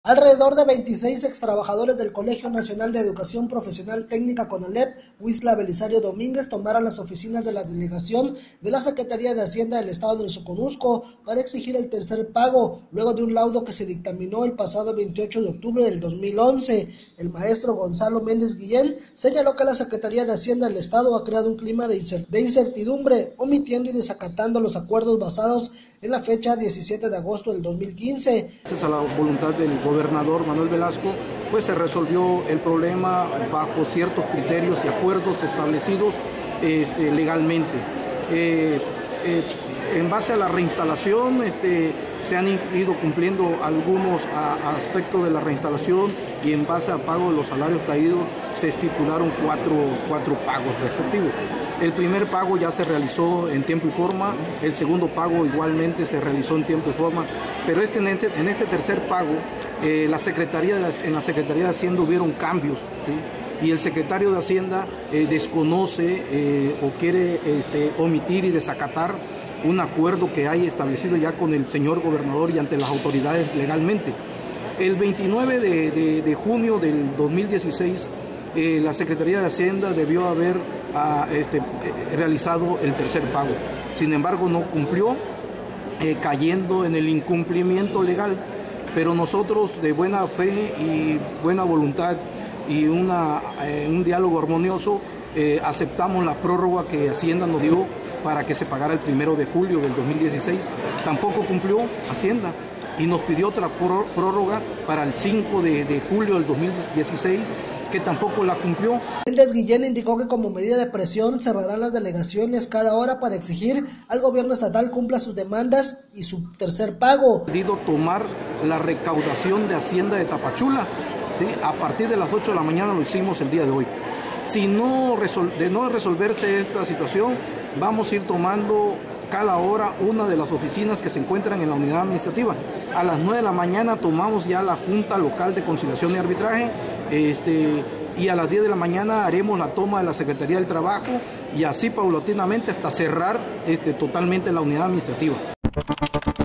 Alrededor de 26 extrabajadores del Colegio Nacional de Educación Profesional Técnica CONALEP, Huixla Belisario Domínguez, tomaron las oficinas de la delegación de la Secretaría de Hacienda del Estado del Soconusco para exigir el tercer pago, luego de un laudo que se dictaminó el pasado 28 de octubre del 2011. El maestro Gonzalo Méndez Guillén señaló que la Secretaría de Hacienda del Estado ha creado un clima de incertidumbre, omitiendo y desacatando los acuerdos basados en la fecha 17 de agosto del 2015. Gracias a la voluntad del gobernador Manuel Velasco, pues se resolvió el problema bajo ciertos criterios y acuerdos establecidos legalmente. En base a la reinstalación, se han ido cumpliendo algunos aspectos de la reinstalación y en base al pago de los salarios caídos se estipularon cuatro pagos respectivos. El primer pago ya se realizó en tiempo y forma, el segundo pago igualmente se realizó en tiempo y forma, pero en este tercer pago en la Secretaría de Hacienda hubieron cambios, ¿sí? Y el secretario de Hacienda desconoce o quiere omitir y desacatar un acuerdo que hay establecido ya con el señor gobernador y ante las autoridades legalmente. El 29 de junio del 2016, la Secretaría de Hacienda debió haber realizado el tercer pago. Sin embargo, no cumplió, cayendo en el incumplimiento legal. Pero nosotros, de buena fe y buena voluntad y un diálogo armonioso, aceptamos la prórroga que Hacienda nos dio para que se pagara el 1 de julio del 2016. Tampoco cumplió Hacienda y nos pidió otra prórroga para el 5 de julio del 2016, que tampoco la cumplió. Méndez Guillén indicó que como medida de presión cerrarán las delegaciones cada hora para exigir al gobierno estatal cumpla sus demandas y su tercer pago. Decidido tomar la recaudación de Hacienda de Tapachula, ¿sí? A partir de las 8 de la mañana lo hicimos el día de hoy. Si de no resolverse esta situación, vamos a ir tomando cada hora una de las oficinas que se encuentran en la unidad administrativa. A las 9 de la mañana tomamos ya la Junta Local de Conciliación y Arbitraje, y a las 10 de la mañana haremos la toma de la Secretaría del Trabajo y así paulatinamente hasta cerrar totalmente la unidad administrativa.